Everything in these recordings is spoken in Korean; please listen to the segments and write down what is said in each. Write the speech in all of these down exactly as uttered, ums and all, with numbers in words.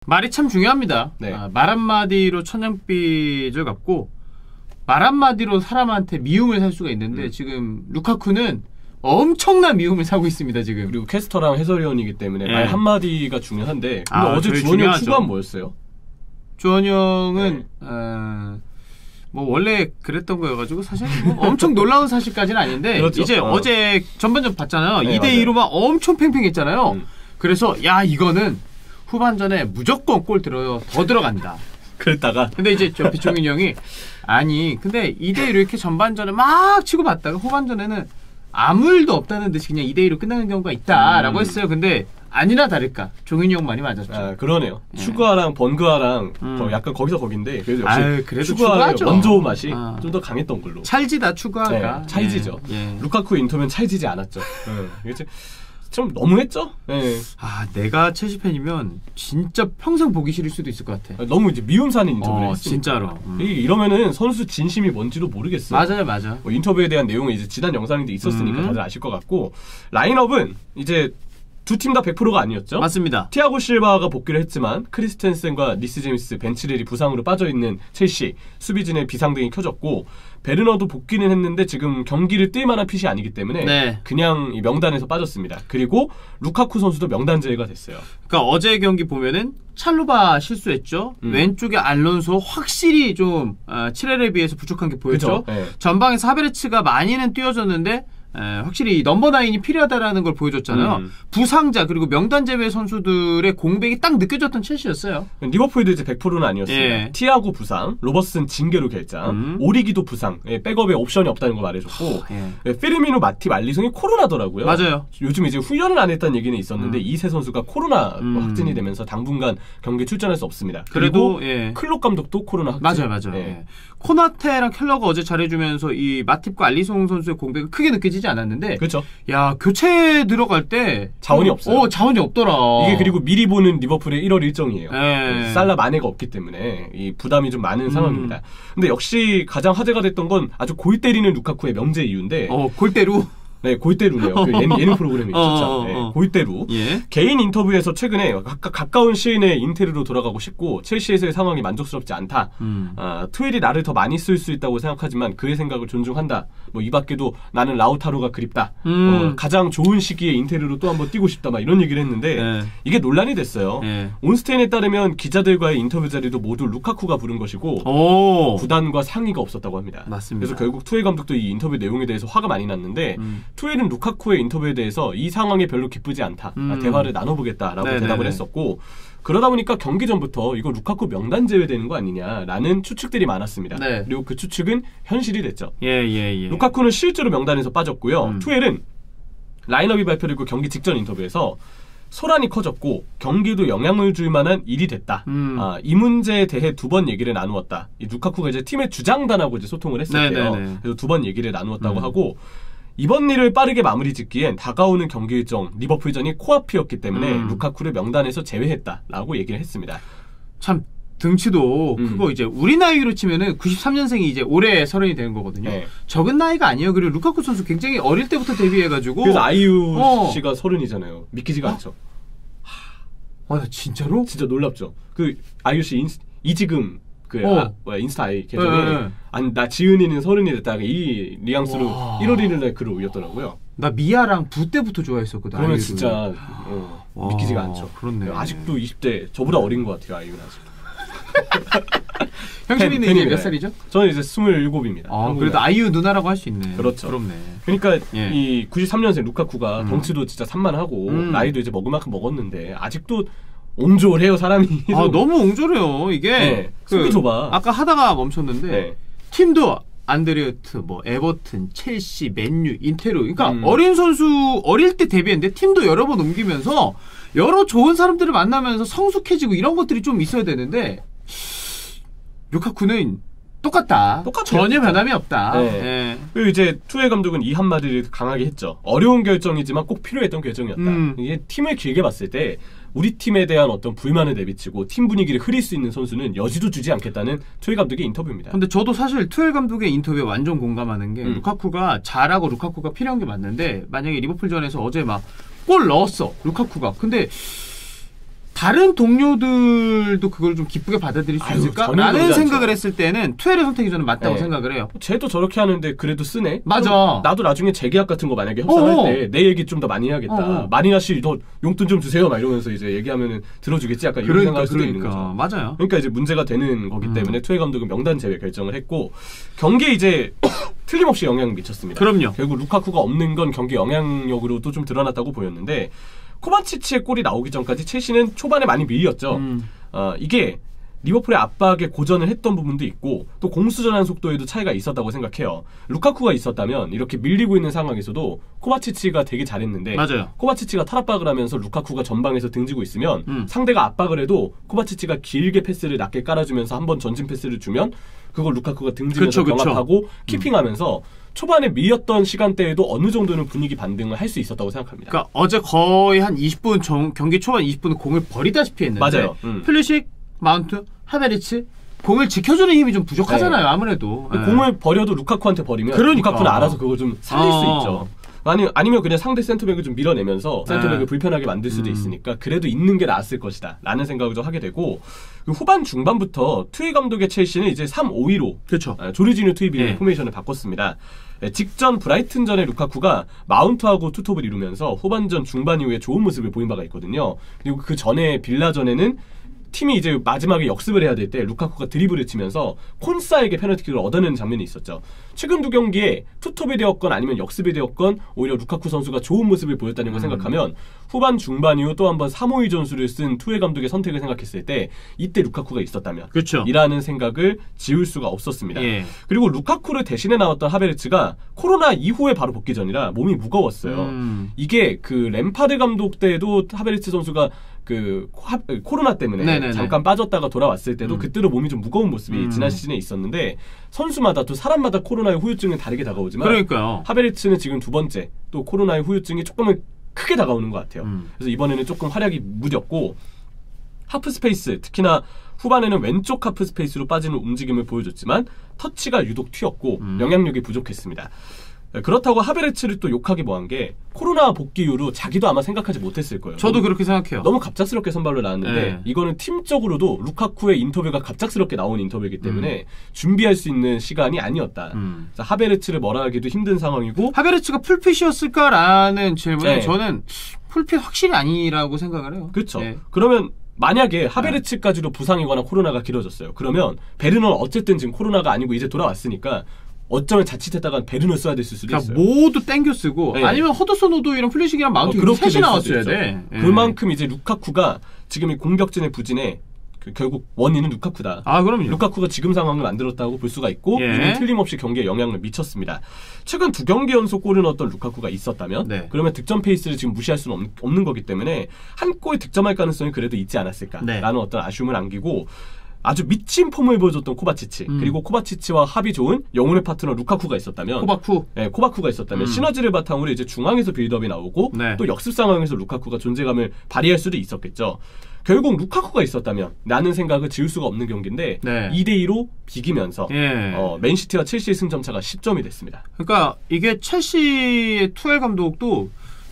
말이 참 중요합니다. 네. 아, 말 한마디로 천냥빚을 갚고 말 한마디로 사람한테 미움을 살 수가 있는데 음. 지금 루카쿠는 엄청난 미움을 사고 있습니다. 지금. 그리고 캐스터랑 해설위원이기 때문에 네. 말 한마디가 중요한데 근데 아, 어제 주원이 형 추가한 뭐였어요? 주원이 형은 네. 어, 뭐 원래 그랬던 거여가지고 사실 뭐 엄청 놀라운 사실까지는 아닌데 그렇죠. 이제 어. 어제 전반전 봤잖아요. 네, 이 대 이로 막 엄청 팽팽했잖아요. 음. 그래서 야 이거는 후반전에 무조건 골 들어요. 더 들어간다. 그랬다가 근데 이제 저 비종인 형이 아니 근데 이 대 이로 이렇게 전반전에 막 치고 받다가 후반전에는 아무 일도 없다는 듯이 그냥 이 대 이로 끝나는 경우가 있다라고 음. 했어요. 근데 아니나 다를까 종인이 형 많이 맞았죠. 아, 그러네요. 네. 추가랑 번그아랑 음. 더 약간 거기서 거긴데 그래도 역시 아유, 그래도 추가의 원조 맛이 아. 좀 더 강했던 걸로. 찰지다 추가가. 네, 찰지죠. 예. 루카쿠의 인터뷰는 찰지지 않았죠. 네. 이게 좀 너무했죠? 네. 아 내가 첼시 팬이면 진짜 평생 보기 싫을 수도 있을 것 같아. 너무 이제 미움 사는 인터뷰를 어, 했으니까. 진짜로. 음. 이러면은 선수 진심이 뭔지도 모르겠어요. 맞아요, 맞아. 뭐 인터뷰에 대한 내용은 이제 지난 영상인데 있었으니까 음. 다들 아실 것 같고 라인업은 이제 두 팀 다 백 퍼센트가 아니었죠? 맞습니다. 티아고 실바가 복귀를 했지만 크리스텐센과 리스 제임스, 벤치렐이 부상으로 빠져있는 첼시 수비진의 비상등이 켜졌고 베르너도 복귀는 했는데 지금 경기를 뛸 만한 핏이 아니기 때문에 네. 그냥 이 명단에서 빠졌습니다. 그리고 루카쿠 선수도 명단 제외가 됐어요. 그러니까 어제 경기 보면은 찰루바 실수했죠. 음. 왼쪽에 알론소 확실히 좀 어, 칠렐에 비해서 부족한 게 보였죠. 네. 전방에서 하베르츠가 많이는 뛰어줬는데 에, 확실히 넘버 나인이 필요하다라는 걸 보여줬잖아요. 음. 부상자 그리고 명단 제외 선수들의 공백이 딱 느껴졌던 첼시였어요. 리버풀도 이제 백 퍼센트는 아니었습니다. 예. 티아고 부상, 로버슨 징계로 결장, 음. 오리기도 부상, 예, 백업에 옵션이 없다는 거 말해줬고 예. 예, 페르미노, 마팁, 알리송이 코로나더라고요. 맞아요. 요즘 이제 훈련을 안 했다는 얘기는 있었는데 음. 이 세 선수가 코로나 음. 확진이 되면서 당분간 경기 출전할 수 없습니다. 그래도 그리고 예. 클롭 감독도 코로나 확진. 맞아요, 맞아요. 예. 예. 코나테랑 켈러가 어제 잘해주면서 이 마팁과 알리송 선수의 공백은 크게 느껴지지 않았는데, 그렇죠. 야 교체 들어갈 때 자원이 없어요. 어, 자원이 없더라. 이게 그리고 미리 보는 리버풀의 일월 일정이에요. 예. 살라 마네가 없기 때문에 이 부담이 좀 많은 음. 상황입니다. 근데 역시 가장 화제가 됐던 건 아주 골 때리는 루카쿠의 명제 이유인데, 어, 골대로. 네, 골대루네요. 그 예능, 예능 프로그램이 있었죠. 어, 어, 네, 어. 골대루. 예. 개인 인터뷰에서 최근에 가까, 가까운 시일 내에 인테르로 돌아가고 싶고 첼시에서의 상황이 만족스럽지 않다. 음. 아, 투엘이 나를 더 많이 쓸 수 있다고 생각하지만 그의 생각을 존중한다. 뭐 이 밖에도 나는 라우타로가 그립다. 음. 어, 가장 좋은 시기에 인테르로 또 한번 뛰고 싶다. 막 이런 얘기를 했는데 예. 이게 논란이 됐어요. 예. 온스테인에 따르면 기자들과의 인터뷰 자리도 모두 루카쿠가 부른 것이고 오. 구단과 상의가 없었다고 합니다. 맞습니다. 그래서 결국 투엘 감독도 이 인터뷰 내용에 대해서 화가 많이 났는데 음. 투엘은 루카쿠의 인터뷰에 대해서 이 상황에 별로 기쁘지 않다. 음. 아, 대화를 나눠보겠다라고 네네네. 대답을 했었고 그러다 보니까 경기 전부터 이거 루카쿠 명단 제외되는 거 아니냐라는 추측들이 많았습니다. 네. 그리고 그 추측은 현실이 됐죠. 예, 예, 예. 루카쿠는 실제로 명단에서 빠졌고요. 음. 투엘은 라인업이 발표되고 경기 직전 인터뷰에서 소란이 커졌고 경기도 영향을 줄 만한 일이 됐다. 음. 아, 이 문제에 대해 두 번 얘기를 나누었다. 이 루카쿠가 이제 팀의 주장단하고 이제 소통을 했었대요. 네네네. 그래서 두 번 얘기를 나누었다고 음. 하고 이번 일을 빠르게 마무리 짓기엔 다가오는 경기 일정 리버풀전이 코앞이었기 때문에 음. 루카쿠를 명단에서 제외했다라고 얘기를 했습니다. 참 등치도 음. 크고 이제 우리 나이로 치면은 구십삼 년생이 이제 올해 서른이 되는 거거든요. 네. 적은 나이가 아니에요. 그리고 루카쿠 선수 굉장히 어릴 때부터 데뷔해가지고 그래서 아이유 어. 씨가 서른이잖아요. 믿기지가 어? 않죠. 아, 진짜로? 진짜 놀랍죠. 그 아이유 씨 인스, 이지금 그 어. 아, 뭐야 인스타 아이 계정에 네, 네. 아니 나 지은이는 서른이 됐다 이 뉘앙스로 와. 일월 일일 날 글을 올렸더라고요. 나 미아랑 부 때부터 좋아했었거든. 그러면 아이유를. 진짜 어, 믿기지가 않죠. 그렇네. 아직도 이십 대 저보다 어린 것 같아요. 아이유는 아직. 형님이 이제 몇 살이죠? 저는 이제 스물일곱입니다. 아, 그래도 아이유 누나라고 할 수 있네. 그렇죠. 부럽네. 그러니까 예. 이 구십삼 년생 루카쿠가 음. 덩치도 진짜 산만하고 음. 나이도 이제 먹을 만큼 먹었는데 아직도 옹졸해요 사람이. 아 너무 옹졸해요 이게. 네. 속이 좁아. 아까 하다가 멈췄는데 네. 팀도 안드레어트, 뭐 에버튼, 첼시, 맨유, 인테르. 그러니까 음. 어린 선수 어릴 때 데뷔했는데 팀도 여러 번 옮기면서 여러 좋은 사람들을 만나면서 성숙해지고 이런 것들이 좀 있어야 되는데 루카쿠는 똑같다. 똑같아요, 전혀 진짜. 변함이 없다. 네. 네. 그리고 이제 투엘 감독은 이 한마디를 강하게 했죠. 어려운 결정이지만 꼭 필요했던 결정이었다. 음. 이게 팀을 길게 봤을 때 우리 팀에 대한 어떤 불만을 내비치고 팀 분위기를 흐릴 수 있는 선수는 여지도 주지 않겠다는 투엘 감독의 인터뷰입니다. 근데 저도 사실 투엘 감독의 인터뷰에 완전 공감하는 게 음. 루카쿠가 잘하고 루카쿠가 필요한 게 맞는데 만약에 리버풀전에서 어제 막 골 넣었어 루카쿠가. 근데 다른 동료들도 그걸 좀 기쁘게 받아들일 수 아유, 있을까? 전혀 라는 그러지 생각을 않죠. 했을 때는 투엘의 선택이 저는 맞다고 네. 생각을 해요. 쟤도 저렇게 하는데 그래도 쓰네? 맞아. 나도 나중에 재계약 같은 거 만약에 협상할 어어. 때 내 얘기 좀 더 많이 해야겠다. 어어. 마리나 씨 더 용돈 좀 주세요. 막 이러면서 이제 얘기하면은 들어주겠지. 약간 이런 그러니까, 생각할 수도 그러니까. 있는 거죠. 맞아요. 그러니까 이제 문제가 되는 거기 음. 때문에 투엘 감독은 명단 제외 결정을 했고 경기에 이제 틀림없이 영향을 미쳤습니다. 그럼요. 결국 루카쿠가 없는 건 경기 영향력으로도 좀 드러났다고 보였는데 코바치치의 골이 나오기 전까지 첼시는 초반에 많이 밀렸죠. 음. 어, 이게 리버풀의 압박에 고전을 했던 부분도 있고 또 공수전환 속도에도 차이가 있었다고 생각해요. 루카쿠가 있었다면 이렇게 밀리고 있는 상황에서도 코바치치가 되게 잘했는데 맞아요. 코바치치가 탈압박을 하면서 루카쿠가 전방에서 등지고 있으면 음. 상대가 압박을 해도 코바치치가 길게 패스를 낮게 깔아주면서 한번 전진 패스를 주면 그걸 루카쿠가 등지면서 그쵸, 그쵸. 경합하고 키핑하면서 초반에 밀렸던 시간대에도 어느 정도는 분위기 반등을 할 수 있었다고 생각합니다. 그러니까 어제 거의 한 이십 분 정, 경기 초반 이십 분은 공을 버리다시피 했는데 맞아요. 음. 플리식, 마운트, 하베리츠 공을 지켜주는 힘이 좀 부족하잖아요. 네. 아무래도. 네. 공을 버려도 루카쿠한테 버리면 그러니까. 루카쿠는 알아서 그걸 좀 살릴 어. 수 있죠. 아니, 아니면 그냥 상대 센터백을 좀 밀어내면서 센터백을 네. 불편하게 만들 수도 음. 있으니까 그래도 있는 게 나았을 것이다 라는 생각을 좀 하게 되고 후반 중반부터 투이 감독의 첼시는 이제 삼 오이로 그렇죠. 조르지뉴 투입의 네. 포메이션을 바꿨습니다. 직전 브라이튼전의 루카쿠가 마운트하고 투톱을 이루면서 후반전 중반 이후에 좋은 모습을 보인 바가 있거든요. 그리고 그 전에 빌라전에는 팀이 이제 마지막에 역습을 해야 될 때 루카쿠가 드리블을 치면서 콘사에게 페널티킥을 얻어내는 장면이 있었죠. 최근 두 경기에 투톱이 되었건 아니면 역습이 되었건 오히려 루카쿠 선수가 좋은 모습을 보였다는 걸 음. 생각하면 후반 중반 이후 또 한 번 삼 오이 전술을 쓴 투엘 감독의 선택을 생각했을 때 이때 루카쿠가 있었다면 그렇죠. 이라는 생각을 지울 수가 없었습니다. 예. 그리고 루카쿠를 대신해 나왔던 하베르츠가 코로나 이후에 바로 복귀 전이라 몸이 무거웠어요. 음. 이게 그 램파드 감독 때도 하베르츠 선수가 그 하, 코로나 때문에 네네네. 잠깐 빠졌다가 돌아왔을 때도 음. 그때도 몸이 좀 무거운 모습이 음. 지난 시즌에 있었는데 선수마다 또 사람마다 코로나의 후유증은 다르게 다가오지만 그러니까요. 하베르츠는 지금 두 번째 또 코로나의 후유증이 조금은 크게 다가오는 것 같아요. 음. 그래서 이번에는 조금 활약이 무뎠고 하프 스페이스 특히나 후반에는 왼쪽 하프 스페이스로 빠지는 움직임을 보여줬지만 터치가 유독 튀었고 음. 영향력이 부족했습니다. 그렇다고 하베르츠를 또 욕하기 뭐한 게 코로나 복귀 이후로 자기도 아마 생각하지 못했을 거예요. 저도 그렇게 생각해요. 너무 갑작스럽게 선발로 나왔는데 네. 이거는 팀적으로도 루카쿠의 인터뷰가 갑작스럽게 나온 인터뷰이기 때문에 음. 준비할 수 있는 시간이 아니었다. 음. 하베르츠를 뭐라 하기도 힘든 상황이고 하베르츠가 풀핏이었을까라는 질문에 네. 저는 풀핏 확실히 아니라고 생각을 해요. 그렇죠. 네. 그러면 만약에 하베르츠까지도 부상이거나 코로나가 길어졌어요. 그러면 베르너는 어쨌든 지금 코로나가 아니고 이제 돌아왔으니까 어쩌면 자칫했다가 베르너 써야 됐을 수도 그러니까 있어요. 모두 땡겨 쓰고 네. 아니면 허드슨 오도이랑 플리식이랑 마운트 어, 셋이 나왔어야 돼. 네. 그만큼 이제 루카쿠가 지금 이 공격진의 부진에 그 결국 원인은 루카쿠다. 아, 그럼요. 루카쿠가 지금 상황을 만들었다고 볼 수가 있고 예. 이는 틀림없이 경기에 영향을 미쳤습니다. 최근 두 경기 연속 골을 넣었던 루카쿠가 있었다면 네. 그러면 득점 페이스를 지금 무시할 수는 없, 없는 거기 때문에 한 골 득점할 가능성이 그래도 있지 않았을까라는 네. 어떤 아쉬움을 안기고 아주 미친 폼을 보여줬던 코바치치 음. 그리고 코바치치와 합이 좋은 영혼의 파트너 루카쿠가 있었다면 코바쿠 네, 코바쿠가 있었다면 음. 시너지를 바탕으로 이제 중앙에서 빌드업이 나오고 네. 또 역습 상황에서 루카쿠가 존재감을 발휘할 수도 있었겠죠. 결국 루카쿠가 있었다면 라는 생각을 지울 수가 없는 경기인데 네. 이 대 이로 비기면서 예. 어, 맨시티와 첼시의 승점차가 십 점이 됐습니다. 그러니까 이게 첼시의 투엘 감독도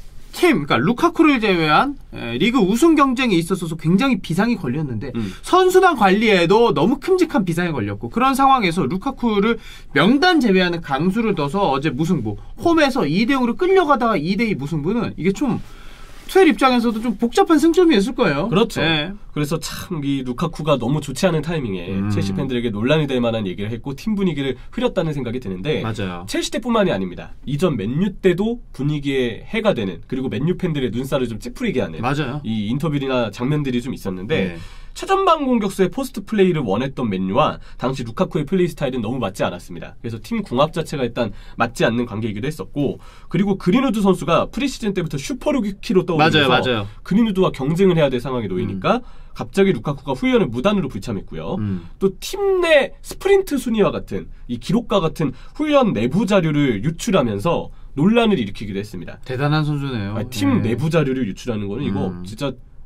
팀, 그러니까 루카쿠를 제외한 리그 우승 경쟁에 있어서 굉장히 비상이 걸렸는데 음. 선수단 관리에도 너무 큼직한 비상이 걸렸고 그런 상황에서 루카쿠를 명단 제외하는 강수를 둬서 어제 무승부 홈에서 이 대 영으로 끌려가다가 이 대 이 무승부는 이게 좀 투엘 입장에서도 좀 복잡한 승점이었을 거예요. 그렇죠. 네. 그래서 참 이 루카쿠가 너무 좋지 않은 타이밍에 음. 첼시 팬들에게 논란이 될 만한 얘기를 했고 팀 분위기를 흐렸다는 생각이 드는데 맞아요. 첼시 때뿐만이 아닙니다. 이전 맨유 때도 분위기에 해가 되는 그리고 맨유 팬들의 눈살을 좀 찌푸리게 하는 맞아요. 이 인터뷰나 장면들이 좀 있었는데 네. 최전방 공격수의 포스트 플레이를 원했던 맨유와 당시 루카쿠의 플레이 스타일은 너무 맞지 않았습니다. 그래서 팀 궁합 자체가 일단 맞지 않는 관계이기도 했었고 그리고 그린우드 선수가 프리시즌 때부터 슈퍼루키로 떠오르면서 맞아요, 맞아요. 그린우드와 경쟁을 해야 될 상황에 놓이니까 음. 갑자기 루카쿠가 후연을 무단으로 불참했고요. 음. 또 팀 내 스프린트 순위와 같은 이 기록과 같은 후연 내부 자료를 유출하면서 논란을 일으키기도 했습니다. 대단한 선수네요. 아니, 팀 네. 내부 자료를 유출하는 거는 이거 음. 진짜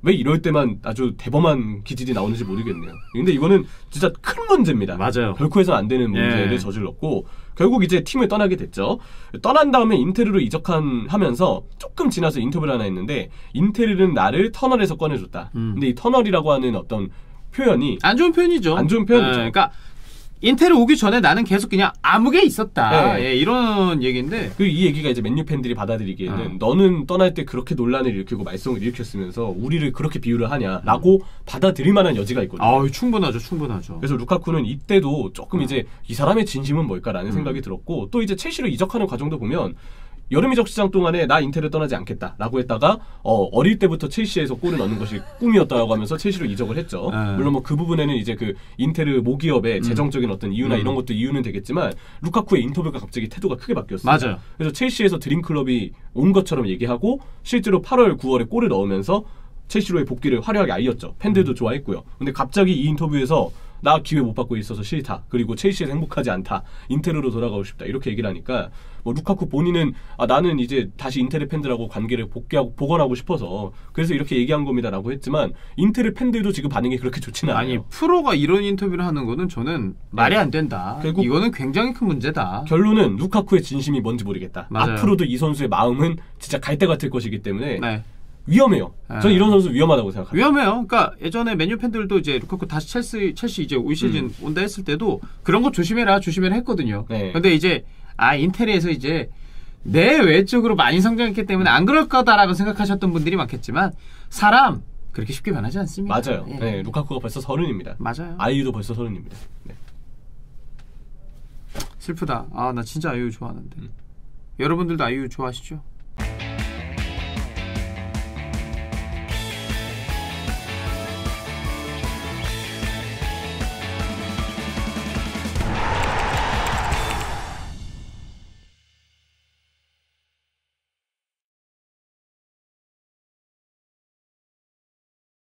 왜 이럴 때만 아주 대범한 기질이 나오는지 모르겠네요. 근데 이거는 진짜 큰 문제입니다. 맞아요. 결코 해서는 안 되는 문제를 예. 저질렀고 결국 이제 팀을 떠나게 됐죠. 떠난 다음에 인테르로 이적한 하면서 조금 지나서 인터뷰를 하나 했는데 인테르는 나를 터널에서 꺼내줬다. 음. 근데 이 터널이라고 하는 어떤 표현이 안 좋은 표현이죠. 안 좋은 표현이죠. 네, 그러니까 인테르 오기 전에 나는 계속 그냥 암흑에 있었다. 네. 예, 이런 얘기인데 그 이 얘기가 이제 맨유 팬들이 받아들이기에는 어. 너는 떠날 때 그렇게 논란을 일으키고 말썽을 일으켰으면서 우리를 그렇게 비유를 하냐라고 음. 받아들일 만한 여지가 있거든요. 아, 충분하죠, 충분하죠. 그래서 루카쿠는 이때도 조금 어. 이제 이 사람의 진심은 뭘까라는 음. 생각이 들었고 또 이제 첼시로 이적하는 과정도 보면. 여름 이적 시장 동안에 나 인테르 떠나지 않겠다라고 했다가 어, 어릴 때부터 첼시에서 골을 넣는 것이 꿈이었다고 하면서 첼시로 이적을 했죠. 네. 물론 뭐 그 부분에는 이제 그 인테르 모기업의 음. 재정적인 어떤 이유나 음. 이런 것도 이유는 되겠지만 루카쿠의 인터뷰가 갑자기 태도가 크게 바뀌었어요. 맞아요. 그래서 첼시에서 드림클럽이 온 것처럼 얘기하고 실제로 팔월, 구월에 골을 넣으면서 첼시로의 복귀를 화려하게 알렸죠. 팬들도 음. 좋아했고요. 근데 갑자기 이 인터뷰에서 나 기회 못 받고 있어서 싫다. 그리고 첼시에서 행복하지 않다. 인테르로 돌아가고 싶다. 이렇게 얘기를 하니까 뭐 루카쿠 본인은 아, 나는 이제 다시 인테르 팬들하고 관계를 복귀하고 복원하고 싶어서 그래서 이렇게 얘기한 겁니다라고 했지만 인테르 팬들도 지금 반응이 그렇게 좋지는 않아요. 아니 프로가 이런 인터뷰를 하는 거는 저는 말이 안 된다. 결국 이거는 굉장히 큰 문제다. 결론은 루카쿠의 진심이 뭔지 모르겠다. 맞아요. 앞으로도 이 선수의 마음은 진짜 갈대 같을 것이기 때문에 네. 위험해요. 네. 저는 이런 선수 위험하다고 생각합니다. 위험해요. 그러니까 예전에 맨유 팬들도 이제 루카쿠 다시 첼시 첼시 이제 올 시즌 음. 온다 했을 때도 그런 거 조심해라 조심해라 했거든요. 네. 근데 이제 아 인테리에서 이제 내 외적으로 많이 성장했기 때문에 안 그럴 거다라고 생각하셨던 분들이 많겠지만 사람 그렇게 쉽게 변하지 않습니다. 맞아요. 예. 네, 루카쿠가 벌써 서른입니다. 맞아요. 아이유도 벌써 서른입니다. 네. 슬프다. 아 나 진짜 아이유 좋아하는데. 음. 여러분들도 아이유 좋아하시죠?